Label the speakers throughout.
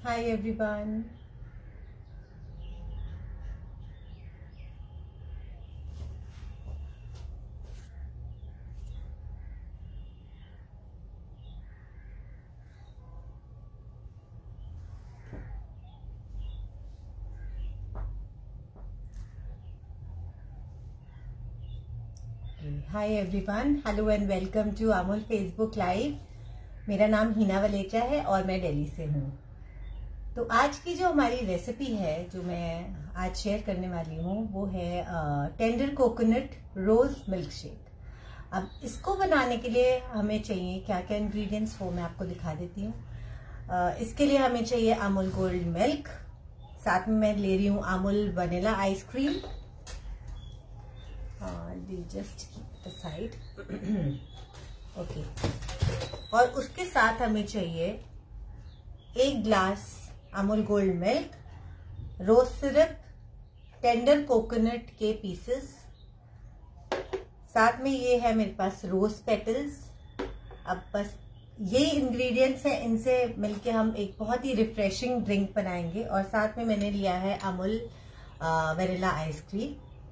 Speaker 1: Hi everyone. Hi everyone, hello and welcome to Amul Facebook live. मेरा नाम हिना वलेचा है और मैं दिल्ली से हूँ। तो आज की जो हमारी रेसिपी है जो मैं आज शेयर करने वाली हूँ वो है tender coconut rose milk shake. अब इसको बनाने के लिए हमें चाहिए क्या क्या इंग्रेडिएंट्स, वो मैं आपको दिखा देती हूँ। इसके लिए हमें चाहिए अमूल गोल्ड मिल्क, साथ में मैं ले रही हूँ Amul vanilla ice cream. Just keep the side okay. और उसके साथ हमें चाहिए 1 glass Amul gold milk, rose syrup, tender coconut के पीसेस, साथ में ये है मेरे पास रोज पेटल्स। अब बस ये इंग्रेडिएंट्स हैं, इनसे मिलके हम एक बहुत ही रिफ्रेशिंग ड्रिंक बनाएंगे। और साथ में मैंने लिया है अमूल वनीला आइसक्रीम।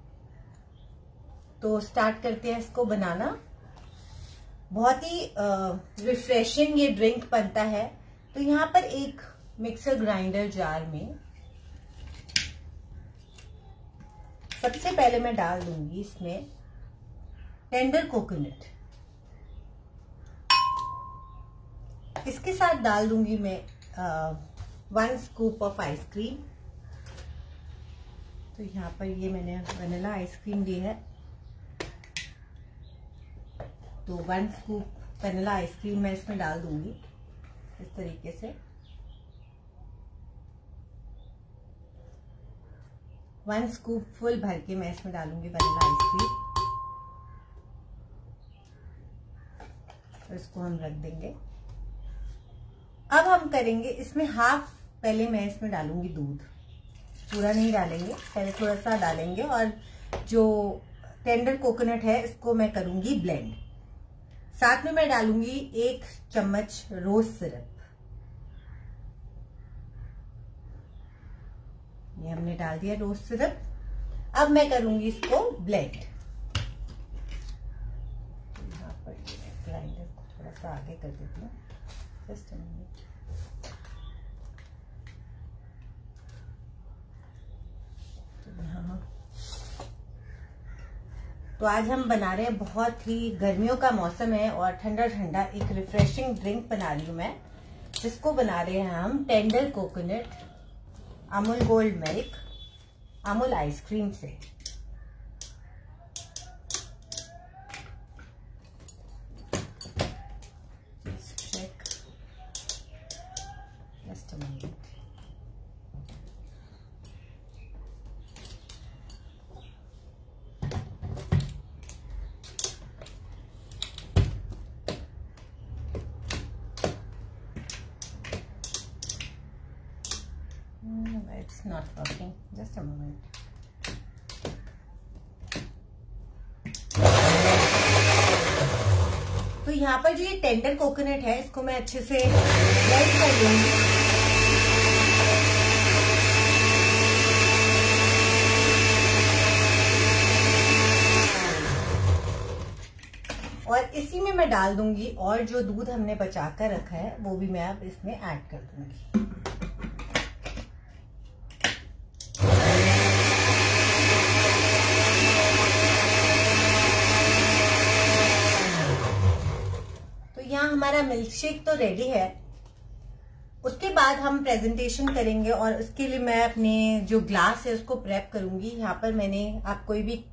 Speaker 1: तो स्टार्ट करते हैं इसको बनाना। बहुत ही रिफ्रेशिंग ये ड्रिंक बनता है। तो यहाँ पर एक मिक्सर ग्राइंडर जार में सबसे पहले मैं डाल दूंगी इसमें टेंडर कोकोनट। इसके साथ डाल दूंगी मैं 1 स्कूप ऑफ आइसक्रीम। तो यहाँ पर ये मैंने वनीला आइसक्रीम ली है, तो 1 स्कूप वनीला आइसक्रीम मैं इसमें डाल दूंगी इस तरीके से। 1 स्कूप फुल भर के मैं इसमें डालूंगी वनीला आइसक्रीम। तो इसको हम रख देंगे। अब हम करेंगे इसमें हाफ, पहले मैं इसमें डालूंगी दूध, पूरा नहीं डालेंगे, पहले थोड़ा सा डालेंगे। और जो टेंडर कोकोनट है इसको मैं करूंगी ब्लेंड। साथ में मैं डालूंगी 1 चम्मच रोज सिरप। ये हमने डाल दिया रोज सिरप। अब मैं करूंगी इसको ब्लेंड। यहाँ पर ग्राइंडर को थोड़ा सा आगे कर देती हूँ, जस्ट अ मिनट। तो आज हम बना रहे हैं, बहुत ही गर्मियों का मौसम है और ठंडा ठंडा एक रिफ्रेशिंग ड्रिंक बना रही हूं मैं, जिसको बना रहे हैं हम tender coconut, Amul gold milk, Amul ice cream से। Check just a minute. It's not working. Just a moment. तो यहाँ पर जो ये टेंडर कोकोनट है इसको मैं अच्छे से ब्लेंड कर लूंगी। और इसी में मैं डाल दूंगी, और जो दूध हमने बचा कर रखा है वो भी मैं अब इसमें ऐड कर दूंगी। यहाँ हमारा मिल्क शेक तो रेडी है। उसके बाद हम प्रेजेंटेशन करेंगे और उसके लिए मैं अपने जो ग्लास है उसको प्रेप करूंगी। यहाँ पर मैंने, आप कोई भी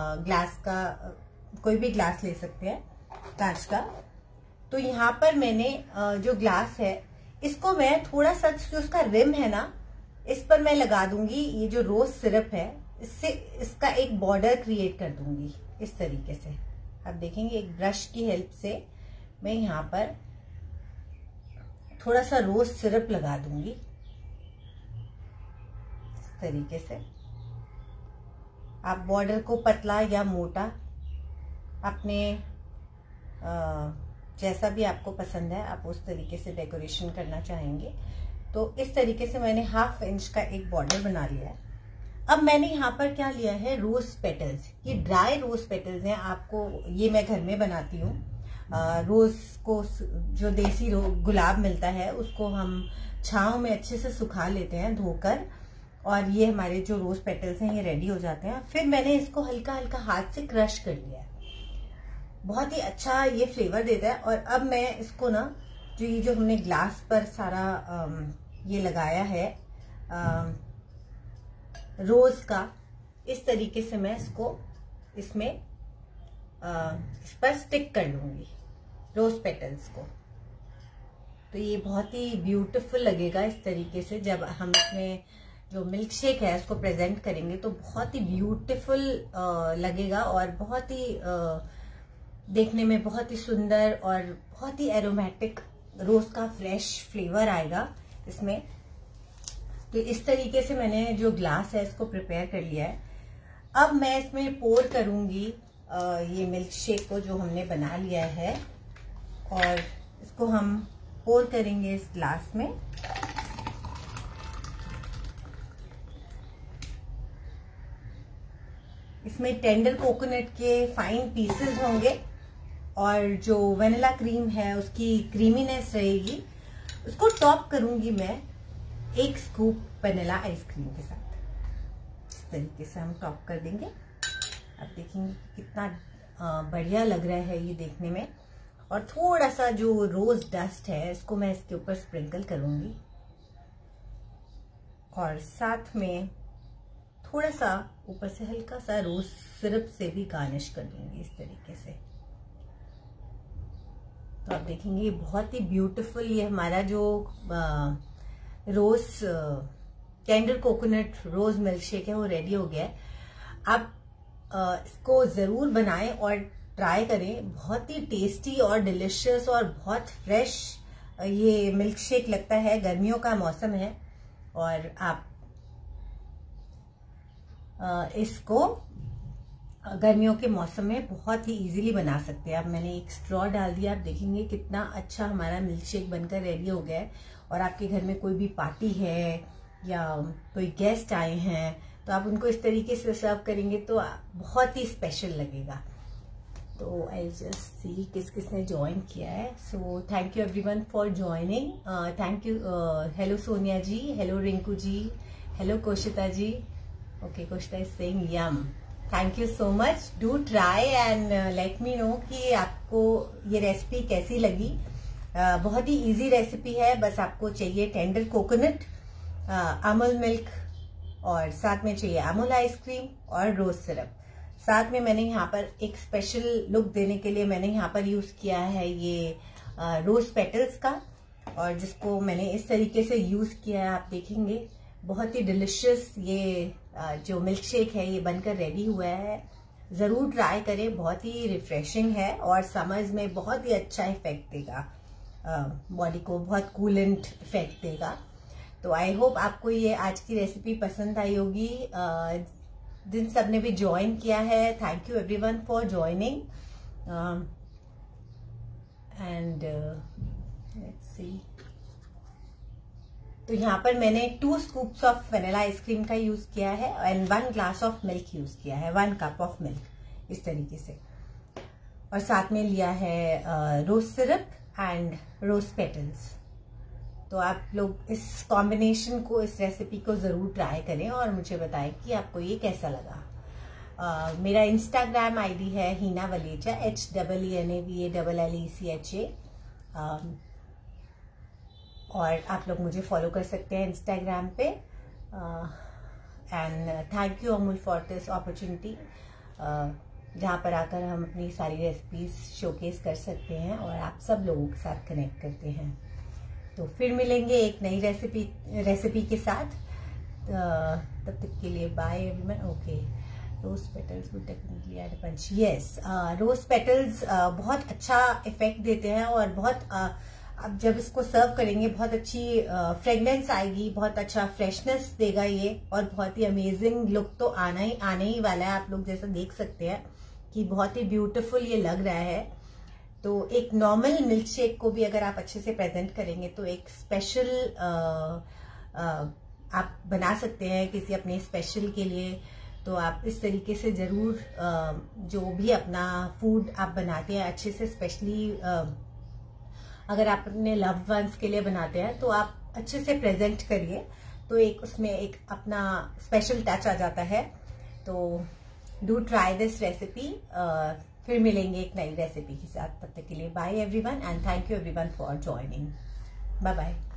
Speaker 1: ग्लास ले सकते हैं कांच का। तो यहाँ पर मैंने जो ग्लास है इसको मैं थोड़ा सा, जो उसका रिम है ना, इस पर मैं लगा दूंगी ये जो रोज सिरप है, इससे इसका एक बॉर्डर क्रिएट कर दूंगी इस तरीके से। आप देखेंगे एक ब्रश की हेल्प से मैं यहाँ पर थोड़ा सा रोज सिरप लगा दूंगी इस तरीके से। आप बॉर्डर को पतला या मोटा अपने जैसा भी आपको पसंद है, आप उस तरीके से डेकोरेशन करना चाहेंगे तो इस तरीके से मैंने 1/2 इंच का एक बॉर्डर बना लिया है। अब मैंने यहाँ पर क्या लिया है, रोज पेटल्स। ये ड्राई रोज पेटल्स हैं, आपको ये मैं घर में बनाती हूँ। रोज को जो देसी गुलाब मिलता है उसको हम छांव में अच्छे से सुखा लेते हैं धोकर, और ये हमारे जो रोज पेटल्स हैं ये रेडी हो जाते हैं। फिर मैंने इसको हल्का हल्का हाथ से क्रश कर लिया है, बहुत ही अच्छा ये फ्लेवर देता है। और अब मैं इसको ना, जो हमने ग्लास पर सारा ये लगाया है रोज का, इस तरीके से मैं इसको इसमें इस पर स्टिक कर लूंगी रोज पेटल्स को। तो ये बहुत ही ब्यूटीफुल लगेगा इस तरीके से। जब हम इसमें जो मिल्क शेक है उसको प्रेजेंट करेंगे तो बहुत ही ब्यूटीफुल लगेगा, और बहुत ही देखने में बहुत ही सुंदर और बहुत ही एरोमेटिक रोज का फ्रेश फ्लेवर आएगा इसमें। तो इस तरीके से मैंने जो ग्लास है इसको प्रिपेयर कर लिया है। अब मैं इसमें पोर करूंगी ये मिल्क शेक को जो हमने बना लिया है, और इसको हम पोर करेंगे इस ग्लास में। इसमें टेंडर कोकोनट के फाइन पीसेस होंगे, और जो वेनिला क्रीम है उसकी क्रीमीनेस रहेगी। उसको टॉप करूंगी मैं 1 स्कूप वेनिला आइसक्रीम के साथ। इस तरीके से हम टॉप कर देंगे। अब देखेंगे कितना बढ़िया लग रहा है ये देखने में। और थोड़ा सा जो रोज डस्ट है इसको मैं इसके ऊपर स्प्रिंकल करूंगी, और साथ में थोड़ा सा ऊपर से हल्का सा रोज सिरप से भी गार्निश कर दूंगी इस तरीके से। तो आप देखेंगे ये बहुत ही ब्यूटीफुल ये हमारा जो rose tender coconut rose milk shake है वो रेडी हो गया है। आप इसको जरूर बनाएं और ट्राई करें। बहुत ही टेस्टी और डिलिशियस और बहुत फ्रेश ये मिल्क शेक लगता है। गर्मियों का मौसम है और आप इसको गर्मियों के मौसम में बहुत ही इजीली बना सकते हैं। अब मैंने एक स्ट्रॉ डाल दिया, आप देखेंगे कितना अच्छा हमारा मिल्क शेक बनकर रेडी हो गया है। और आपके घर में कोई भी पार्टी है या कोई गेस्ट आए हैं तो आप उनको इस तरीके से सर्व करेंगे तो बहुत ही स्पेशल लगेगा। तो आई जस्ट सी किस किसने ज्वाइन किया है। So thank you everyone for joining. Thank you. Hello Sonia ji, hello Rinku ji, hello Koshita ji. Okay, Koshita is saying yum. Thank you so much. Do try and let me know कि आपको ये रेसिपी कैसी लगी। बहुत ही इजी रेसिपी है। बस आपको चाहिए टेंडर कोकोनट, अमूल मिल्क, और साथ में चाहिए अमूल आइसक्रीम और रोज सिरप। साथ में मैंने यहाँ पर एक स्पेशल लुक देने के लिए मैंने यहाँ पर यूज किया है ये रोज पेटल्स का, और जिसको मैंने इस तरीके से यूज किया है। आप देखेंगे बहुत ही डिलिशियस ये जो मिल्क शेक है ये बनकर रेडी हुआ है। जरूर ट्राई करें, बहुत ही रिफ्रेशिंग है और समर्स में बहुत ही अच्छा इफेक्ट देगा, बॉडी को बहुत कूलेंट इफेक्ट देगा। तो आई होप आपको ये आज की रेसिपी पसंद आई होगी। जिन सब ने भी ज्वाइन किया है, thank you everyone for joining. And let's see. तो यहाँ पर मैंने 2 स्कूप्स ऑफ वेनिला आइसक्रीम का यूज किया है एंड 1 ग्लास ऑफ मिल्क यूज किया है, 1 कप ऑफ मिल्क इस तरीके से। और साथ में लिया है rose syrup and rose petals. तो आप लोग इस कॉम्बिनेशन को, इस रेसिपी को जरूर ट्राई करें और मुझे बताएं कि आपको ये कैसा लगा। मेरा इंस्टाग्राम आईडी है हीना वलेचा, HEENAVALLECHA। और आप लोग मुझे फॉलो कर सकते हैं इंस्टाग्राम पे। And thank you Amul for this opportunity, जहाँ पर आकर हम अपनी सारी रेसिपीज शोकेस कर सकते हैं और आप सब लोगों के साथ कनेक्ट करते हैं। तो फिर मिलेंगे एक नई रेसिपी के साथ। तब तक के लिए bye everyone. Okay, rose petals would definitely add a punch. Yes, rose petals बहुत अच्छा इफेक्ट देते हैं और बहुत अब जब इसको सर्व करेंगे बहुत अच्छी फ्रेग्रेंस आएगी, बहुत अच्छा फ्रेशनेस देगा ये, और बहुत ही अमेजिंग लुक तो आने ही वाला है। आप लोग जैसा देख सकते हैं कि बहुत ही ब्यूटीफुल ये लग रहा है। तो एक नॉर्मल मिल्क शेक को भी अगर आप अच्छे से प्रेजेंट करेंगे तो एक स्पेशल आप बना सकते हैं किसी अपने स्पेशल के लिए। तो आप इस तरीके से जरूर जो भी अपना फूड आप बनाते हैं अच्छे से, स्पेशली अगर आप अपने लव्ड वंस के लिए बनाते हैं तो आप अच्छे से प्रेजेंट करिए, तो एक उसमें एक अपना स्पेशल टच आ जाता है। तो डू ट्राई दिस रेसिपी। फिर मिलेंगे एक नई रेसिपी के साथ, तब तक के लिए bye everyone and thank you everyone for joining. Bye bye.